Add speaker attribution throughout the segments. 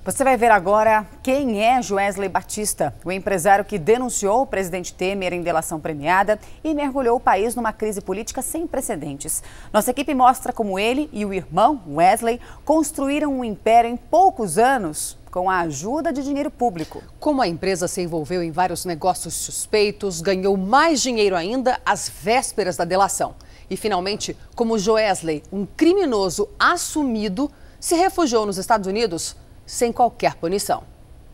Speaker 1: Você vai ver agora quem é Joesley Batista, o empresário que denunciou o presidente Temer em delação premiada e mergulhou o país numa crise política sem precedentes. Nossa equipe mostra como ele e o irmão, Wesley, construíram um império em poucos anos com a ajuda de dinheiro público.
Speaker 2: Como a empresa se envolveu em vários negócios suspeitos, ganhou mais dinheiro ainda às vésperas da delação. E, finalmente, como Joesley, um criminoso assumido, se refugiou nos Estados Unidos sem qualquer punição.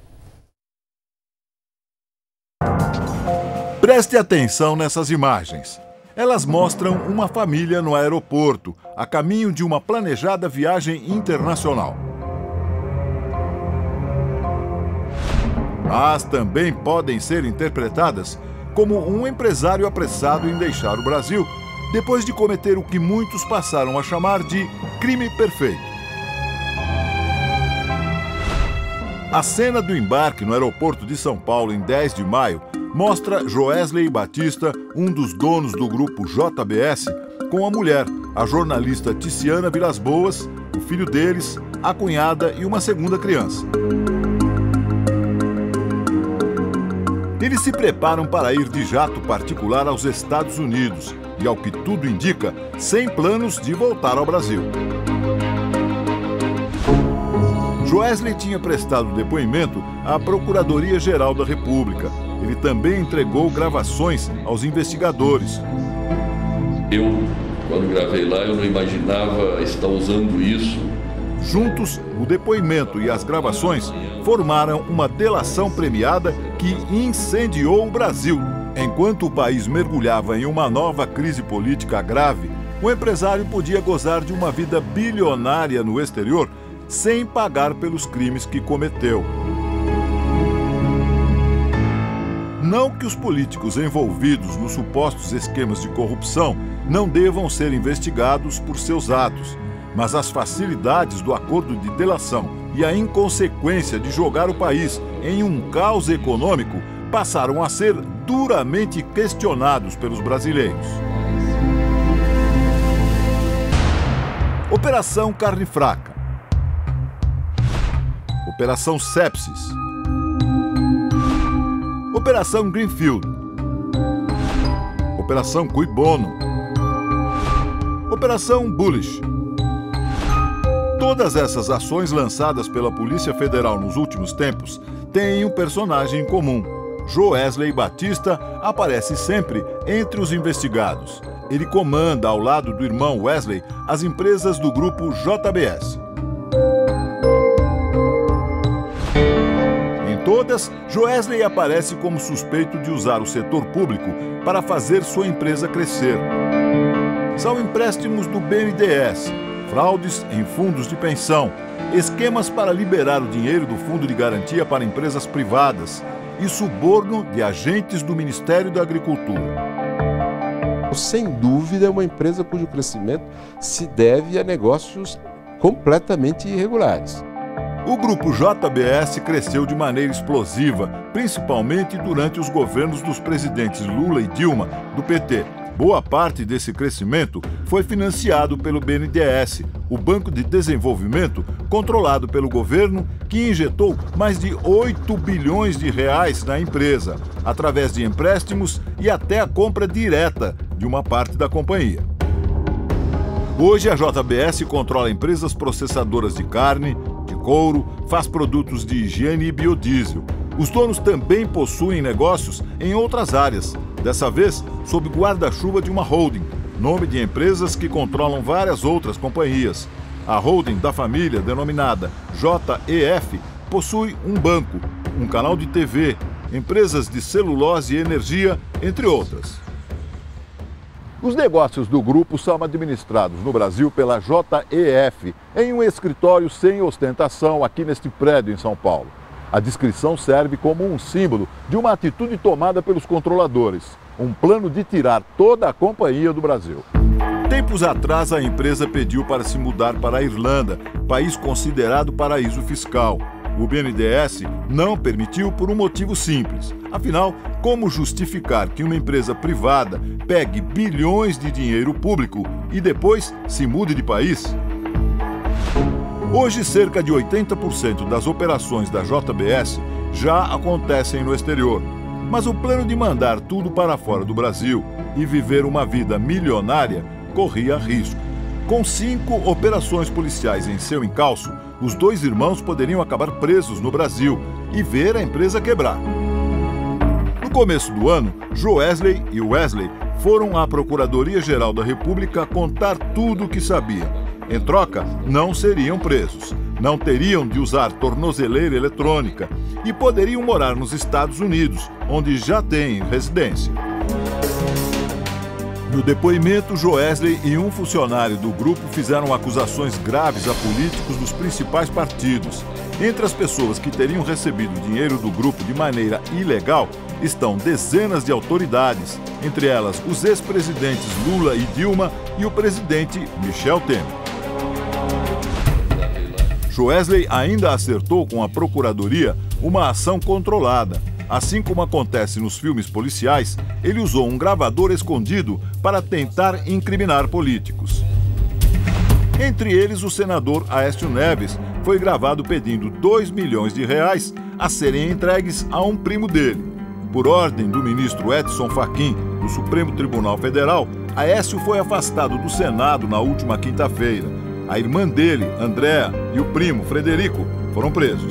Speaker 3: Preste atenção nessas imagens. Elas mostram uma família no aeroporto, a caminho de uma planejada viagem internacional. Mas também podem ser interpretadas como um empresário apressado em deixar o Brasil, depois de cometer o que muitos passaram a chamar de crime perfeito. A cena do embarque no aeroporto de São Paulo em 10 de maio mostra Joesley Batista, um dos donos do grupo JBS, com a mulher, a jornalista Ticiana Vilas Boas, o filho deles, a cunhada e uma segunda criança. Eles se preparam para ir de jato particular aos Estados Unidos e, ao que tudo indica, sem planos de voltar ao Brasil. Joesley tinha prestado depoimento à Procuradoria-Geral da República. Ele também entregou gravações aos investigadores.
Speaker 4: Quando gravei lá, eu não imaginava estar usando isso.
Speaker 3: Juntos, o depoimento e as gravações formaram uma delação premiada que incendiou o Brasil. Enquanto o país mergulhava em uma nova crise política grave, o empresário podia gozar de uma vida bilionária no exterior sem pagar pelos crimes que cometeu. Não que os políticos envolvidos nos supostos esquemas de corrupção não devam ser investigados por seus atos, mas as facilidades do acordo de delação e a inconsequência de jogar o país em um caos econômico passaram a ser duramente questionados pelos brasileiros. Operação Carne Fraca. Operação Sepsis. Operação Greenfield. Operação Cui Bono. Operação Bullish. Todas essas ações lançadas pela Polícia Federal nos últimos tempos têm um personagem em comum. Joesley Batista aparece sempre entre os investigados. Ele comanda, ao lado do irmão Wesley, as empresas do grupo JBS. Em todas, Joesley aparece como suspeito de usar o setor público para fazer sua empresa crescer. São empréstimos do BNDES, fraudes em fundos de pensão, esquemas para liberar o dinheiro do Fundo de Garantia para empresas privadas e suborno de agentes do Ministério da Agricultura.
Speaker 5: Sem dúvida, é uma empresa cujo crescimento se deve a negócios completamente irregulares.
Speaker 3: O grupo JBS cresceu de maneira explosiva, principalmente durante os governos dos presidentes Lula e Dilma, do PT. Boa parte desse crescimento foi financiado pelo BNDES, o Banco de Desenvolvimento controlado pelo governo, que injetou mais de 8 bilhões de reais na empresa, através de empréstimos e até a compra direta de uma parte da companhia. Hoje a JBS controla empresas processadoras de carne, de couro, faz produtos de higiene e biodiesel. Os donos também possuem negócios em outras áreas, dessa vez sob guarda-chuva de uma holding, nome de empresas que controlam várias outras companhias. A holding da família, denominada JEF, possui um banco, um canal de TV, empresas de celulose e energia, entre outras. Os negócios do grupo são administrados no Brasil pela JEF, em um escritório sem ostentação aqui neste prédio em São Paulo. A descrição serve como um símbolo de uma atitude tomada pelos controladores, um plano de tirar toda a companhia do Brasil. Tempos atrás, a empresa pediu para se mudar para a Irlanda, país considerado paraíso fiscal. O BNDES não permitiu por um motivo simples. Afinal, como justificar que uma empresa privada pegue bilhões de dinheiro público e depois se mude de país? Hoje, cerca de 80% das operações da JBS já acontecem no exterior. Mas o plano de mandar tudo para fora do Brasil e viver uma vida milionária corria risco. Com 5 operações policiais em seu encalço, os 2 irmãos poderiam acabar presos no Brasil e ver a empresa quebrar. No começo do ano, Joesley e Wesley foram à Procuradoria-Geral da República contar tudo o que sabiam. Em troca, não seriam presos, não teriam de usar tornozeleira eletrônica e poderiam morar nos Estados Unidos, onde já têm residência. No depoimento, Joesley e um funcionário do grupo fizeram acusações graves a políticos dos principais partidos. Entre as pessoas que teriam recebido dinheiro do grupo de maneira ilegal estão dezenas de autoridades, entre elas os ex-presidentes Lula e Dilma e o presidente Michel Temer. Joesley ainda acertou com a Procuradoria uma ação controlada. Assim como acontece nos filmes policiais, ele usou um gravador escondido para tentar incriminar políticos. Entre eles, o senador Aécio Neves foi gravado pedindo R$2 milhões a serem entregues a um primo dele. Por ordem do ministro Edson Fachin, do Supremo Tribunal Federal, Aécio foi afastado do Senado na última quinta-feira. A irmã dele, Andréa, e o primo, Frederico, foram presos.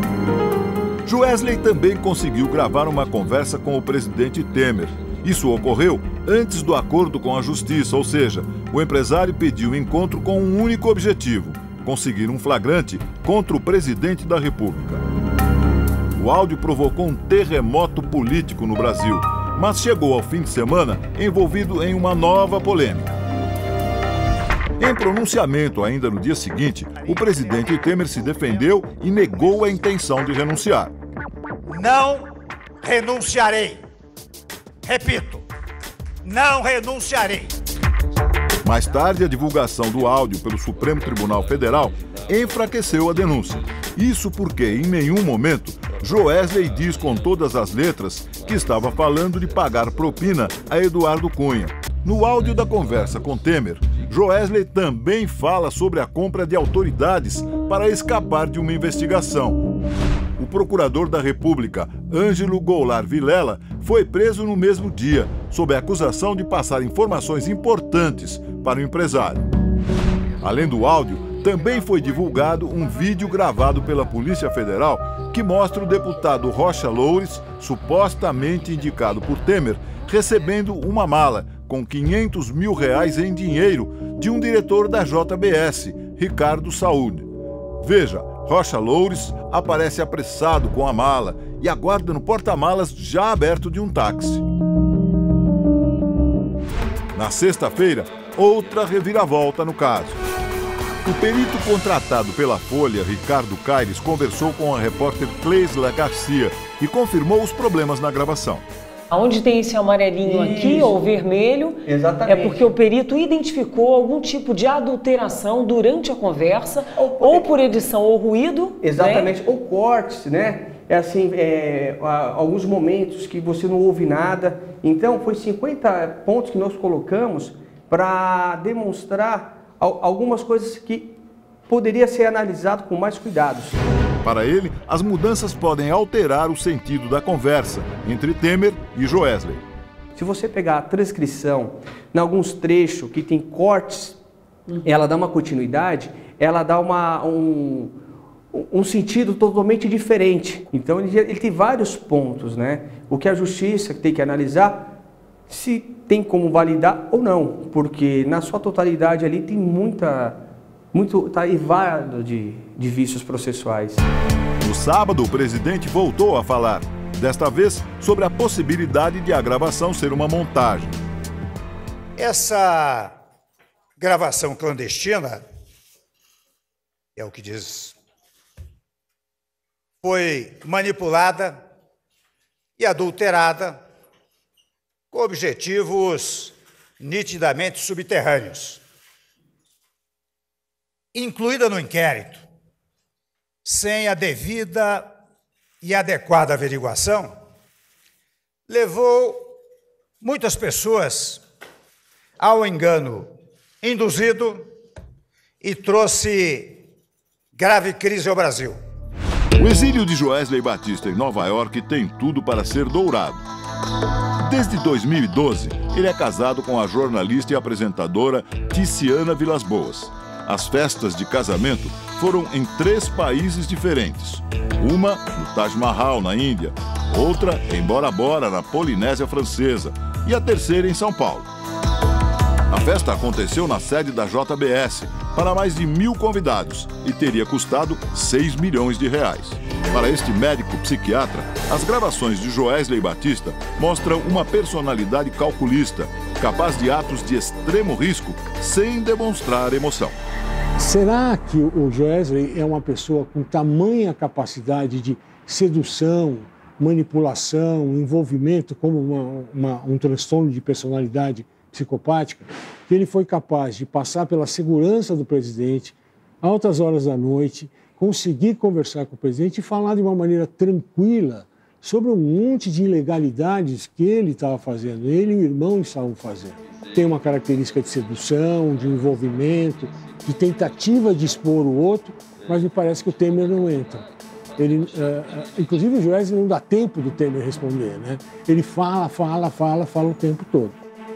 Speaker 3: Joesley também conseguiu gravar uma conversa com o presidente Temer. Isso ocorreu antes do acordo com a Justiça, ou seja, o empresário pediu um encontro com um único objetivo: conseguir um flagrante contra o presidente da República. O áudio provocou um terremoto político no Brasil, mas chegou ao fim de semana envolvido em uma nova polêmica. Em pronunciamento ainda no dia seguinte, o presidente Temer se defendeu e negou a intenção de renunciar.
Speaker 6: Não renunciarei. Repito, não renunciarei.
Speaker 3: Mais tarde, a divulgação do áudio pelo Supremo Tribunal Federal enfraqueceu a denúncia. Isso porque, em nenhum momento, Joesley diz com todas as letras que estava falando de pagar propina a Eduardo Cunha. No áudio da conversa com Temer, Joesley também fala sobre a compra de autoridades para escapar de uma investigação. O procurador da República, Ângelo Goulart Vilela, foi preso no mesmo dia, sob a acusação de passar informações importantes para o empresário. Além do áudio, também foi divulgado um vídeo gravado pela Polícia Federal que mostra o deputado Rocha Loures, supostamente indicado por Temer, recebendo uma mala com R$500 mil em dinheiro de um diretor da JBS, Ricardo Saúde. Veja, Rocha Loures aparece apressado com a mala e aguarda no porta-malas já aberto de um táxi. Na sexta-feira, outra reviravolta no caso. O perito contratado pela Folha, Ricardo Caires, conversou com a repórter Cleisla Garcia e confirmou os problemas na gravação.
Speaker 7: Onde tem esse amarelinho aqui, ou vermelho,
Speaker 8: exatamente,
Speaker 7: é porque o perito identificou algum tipo de adulteração durante a conversa, ou por edição ou ruído.
Speaker 8: Exatamente,
Speaker 7: né?
Speaker 8: Ou cortes, né? É assim, alguns momentos que você não ouve nada. Então, foi 50 pontos que nós colocamos para demonstrar algumas coisas que poderia ser analisado com mais cuidados.
Speaker 3: Para ele, as mudanças podem alterar o sentido da conversa entre Temer e Joesley.
Speaker 8: Se você pegar a transcrição, em alguns trechos que tem cortes, ela dá uma continuidade, ela dá um sentido totalmente diferente. Então ele tem vários pontos, né? O que a justiça tem que analisar, se tem como validar ou não, porque na sua totalidade ali tem está evado de vícios processuais.
Speaker 3: No sábado, o presidente voltou a falar, desta vez sobre a possibilidade de a gravação ser uma montagem.
Speaker 6: Essa gravação clandestina, é o que diz, foi manipulada e adulterada com objetivos nitidamente subterrâneos. Incluída no inquérito, sem a devida e adequada averiguação, levou muitas pessoas ao engano induzido e trouxe grave crise ao Brasil.
Speaker 3: O exílio de Joesley Batista em Nova York tem tudo para ser dourado. Desde 2012, ele é casado com a jornalista e apresentadora Tiziana Vilas-Boas. As festas de casamento foram em 3 países diferentes. Uma no Taj Mahal, na Índia, outra em Bora Bora, na Polinésia Francesa, e a terceira em São Paulo. A festa aconteceu na sede da JBS, para mais de 1.000 convidados, e teria custado 6 milhões de reais. Para este médico psiquiatra, as gravações de Joesley Batista mostram uma personalidade calculista, capaz de atos de extremo risco, sem demonstrar emoção.
Speaker 9: Será que o Joesley é uma pessoa com tamanha capacidade de sedução, manipulação, envolvimento como um transtorno de personalidade psicopática, que ele foi capaz de passar pela segurança do presidente, altas horas da noite, conseguir conversar com o presidente e falar de uma maneira tranquila sobre um monte de ilegalidades que ele estava fazendo, ele e o irmão estavam fazendo. Tem uma característica de sedução, de envolvimento, de tentativa de expor o outro, mas me parece que o Temer não entra. Ele, inclusive o Joesley não dá tempo do Temer responder, né? Ele fala o tempo todo.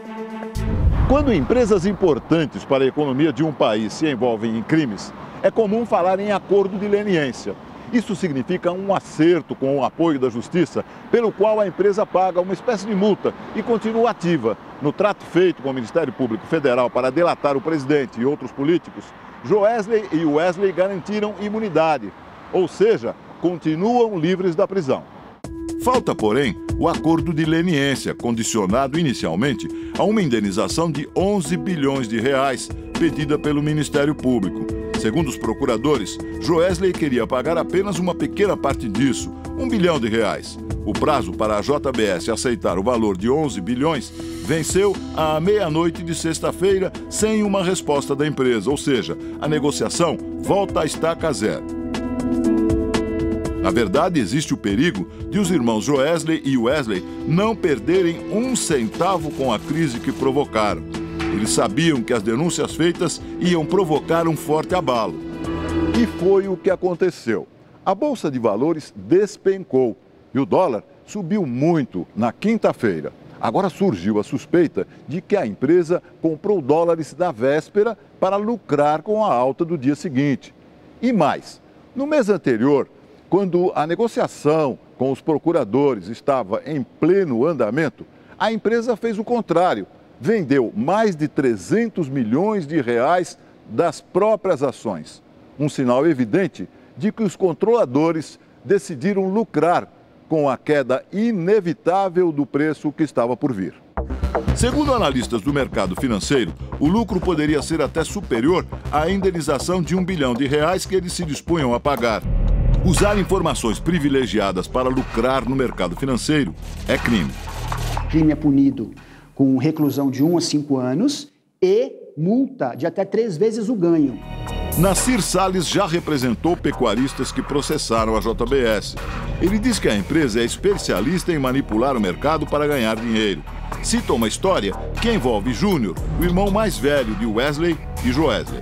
Speaker 3: Quando empresas importantes para a economia de um país se envolvem em crimes, é comum falar em acordo de leniência. Isso significa um acerto com o apoio da justiça, pelo qual a empresa paga uma espécie de multa e continua ativa. No trato feito com o Ministério Público Federal para delatar o presidente e outros políticos, Joesley e Wesley garantiram imunidade, ou seja, continuam livres da prisão. Falta, porém, o acordo de leniência, condicionado inicialmente a uma indenização de 11 bilhões de reais, pedida pelo Ministério Público. Segundo os procuradores, Joesley queria pagar apenas uma pequena parte disso, 1 bilhão de reais. O prazo para a JBS aceitar o valor de 11 bilhões venceu à meia-noite de sexta-feira sem uma resposta da empresa, ou seja, a negociação volta à estaca zero. Na verdade, existe o perigo de os irmãos Joesley e Wesley não perderem um centavo com a crise que provocaram. Eles sabiam que as denúncias feitas iam provocar um forte abalo. E foi o que aconteceu. A Bolsa de Valores despencou e o dólar subiu muito na quinta-feira. Agora surgiu a suspeita de que a empresa comprou dólares na véspera para lucrar com a alta do dia seguinte. E mais, no mês anterior, quando a negociação com os procuradores estava em pleno andamento, a empresa fez o contrário. Vendeu mais de 300 milhões de reais das próprias ações. Um sinal evidente de que os controladores decidiram lucrar com a queda inevitável do preço que estava por vir. Segundo analistas do mercado financeiro, o lucro poderia ser até superior à indenização de 1 bilhão de reais que eles se dispunham a pagar. Usar informações privilegiadas para lucrar no mercado financeiro é crime.
Speaker 10: O crime é punido com reclusão de 1 a 5 anos e multa de até 3 vezes o ganho.
Speaker 3: Nassir Salles já representou pecuaristas que processaram a JBS. Ele diz que a empresa é especialista em manipular o mercado para ganhar dinheiro. Cita uma história que envolve Júnior, o irmão mais velho de Wesley e Joesley.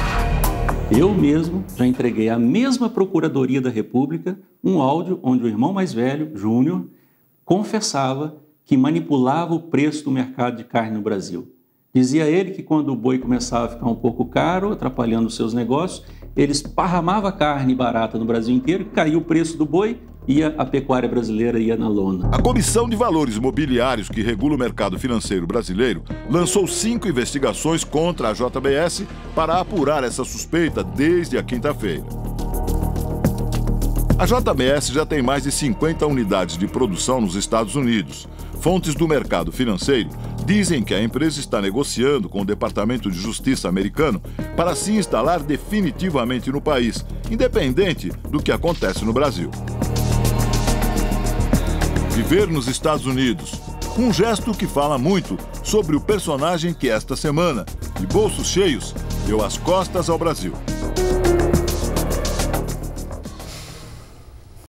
Speaker 11: Eu mesmo já entreguei à mesma Procuradoria da República um áudio onde o irmão mais velho, Júnior, confessava que manipulava o preço do mercado de carne no Brasil. Dizia ele que quando o boi começava a ficar um pouco caro, atrapalhando os seus negócios, ele esparramava carne barata no Brasil inteiro, caiu o preço do boi e a pecuária brasileira ia na lona.
Speaker 3: A Comissão de Valores Mobiliários, que regula o mercado financeiro brasileiro, lançou 5 investigações contra a JBS para apurar essa suspeita desde a quinta-feira. A JBS já tem mais de 50 unidades de produção nos Estados Unidos. Fontes do mercado financeiro dizem que a empresa está negociando com o Departamento de Justiça americano para se instalar definitivamente no país, independente do que acontece no Brasil. Viver nos Estados Unidos, um gesto que fala muito sobre o personagem que esta semana, de bolsos cheios, deu as costas ao Brasil.